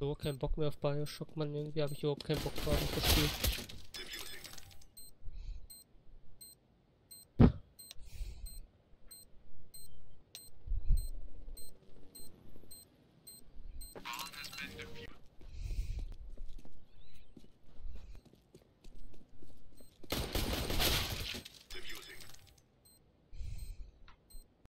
So, kein Bock mehr auf Bioshock, Mann. Irgendwie habe ich überhaupt keinen Bock gerade auf das Spiel.